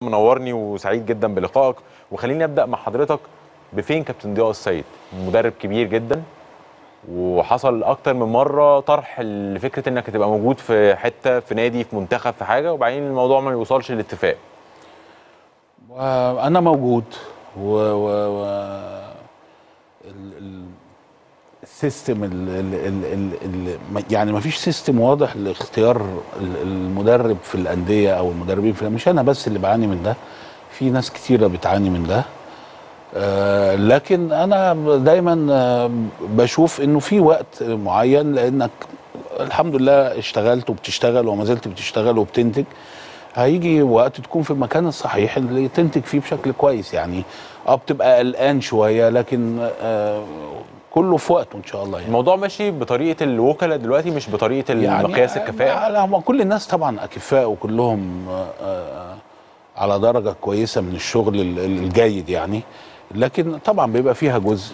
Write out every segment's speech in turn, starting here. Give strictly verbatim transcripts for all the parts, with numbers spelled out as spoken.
منورني وسعيد جدا بلقائك. وخليني ابدا مع حضرتك بفين كابتن ضياء السيد، مدرب كبير جدا وحصل اكتر من مره طرح لفكره انك تبقى موجود في حته، في نادي، في منتخب، في حاجه، وبعدين الموضوع ما يوصلش لاتفاق. انا موجود و, و... و... ال... ال... السيستم ال... ال... ال... ال... يعني ما فيش سيستم واضح لاختيار المدرب في الانديه او المدربين في، مش انا بس اللي بعاني من ده، في ناس كتيره بتعاني من ده. آه لكن انا دايما آه بشوف انه في وقت معين، لانك الحمد لله اشتغلت وبتشتغل وما زلت بتشتغل وبتنتج، هيجي وقت تكون في المكان الصحيح اللي تنتج فيه بشكل كويس. يعني اه بتبقى قلقان شويه، لكن آه كله في وقته ان شاء الله. يعني الموضوع ماشي بطريقه الوكلاء دلوقتي مش بطريقه المقياس يعني الكفاءه. لا، هم كل الناس طبعا اكفاء وكلهم آه على درجه كويسه من الشغل الجيد يعني، لكن طبعا بيبقى فيها جزء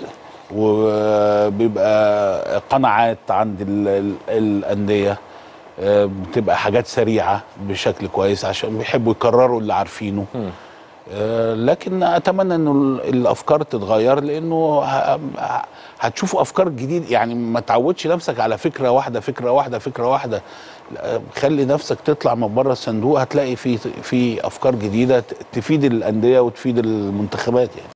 وبيبقى قناعات عند ال ال الانديه، بتبقى حاجات سريعه بشكل كويس عشان بيحبوا يكرروا اللي عارفينه. لكن اتمنى انه الافكار تتغير، لانه هتشوفوا افكار جديده. يعني ما تعودش نفسك على فكره واحده فكره واحده فكره واحده، خلي نفسك تطلع من بره الصندوق، هتلاقي في في افكار جديده تفيد الانديه وتفيد المنتخبات يعني.